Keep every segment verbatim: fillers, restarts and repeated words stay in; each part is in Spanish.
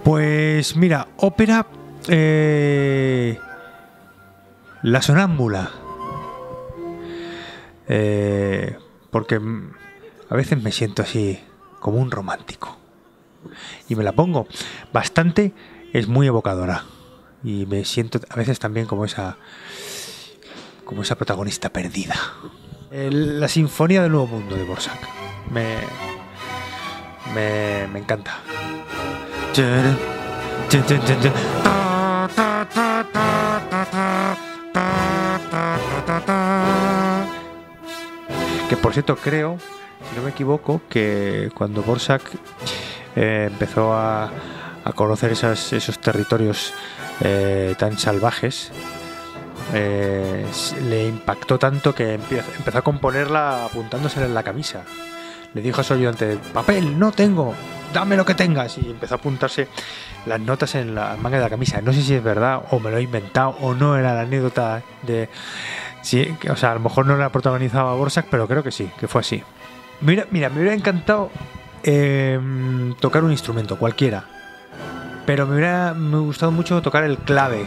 Pues mira, ópera... Eh, La Sonámbula. Eh, porque a veces me siento así como un romántico. Y me la pongo bastante, es muy evocadora. Y me siento a veces también como esa como esa protagonista perdida. El, la Sinfonía del Nuevo Mundo de Dvořák. Me, me, me encanta. Que por cierto creo, si no me equivoco, que cuando Dvořák eh, empezó a, a conocer esas, esos territorios eh, tan salvajes, eh, le impactó tanto que empezó a componerla apuntándosela en la camisa. Le dijo a su ayudante: papel, no tengo, dame lo que tengas. Y empezó a apuntarse las notas en la manga de la camisa. No sé si es verdad o me lo he inventado o no era la anécdota de... Sí, o sea, a lo mejor no la protagonizaba Dvořák, pero creo que sí, que fue así. Mira, mira, me hubiera encantado eh, tocar un instrumento, cualquiera. Pero me hubiera me gustado mucho tocar el clave.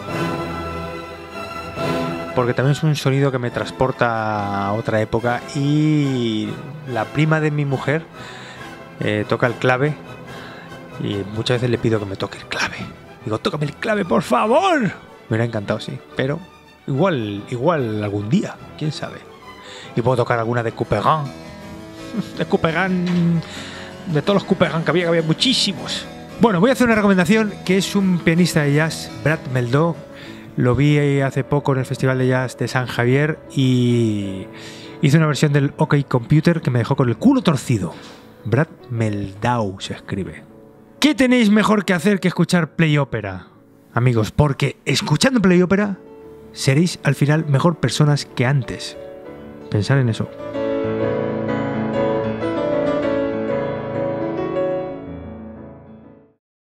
Porque también es un sonido que me transporta a otra época. Y la prima de mi mujer eh, toca el clave. Y muchas veces le pido que me toque el clave. Digo, tócame el clave, por favor. Me hubiera encantado, sí. Pero igual, igual algún día, quién sabe. Y puedo tocar alguna de Couperin. De Couperin. De todos los Couperin que había, que había muchísimos. Bueno, voy a hacer una recomendación, que es un pianista de jazz, Brad Mehldau. Lo vi hace poco en el Festival de Jazz de San Javier y hizo una versión del OK Computer que me dejó con el culo torcido. Brad Mehldau se escribe. ¿Qué tenéis mejor que hacer que escuchar Play Opera, amigos? Porque escuchando Play Opera seréis al final mejor personas que antes. Pensad en eso.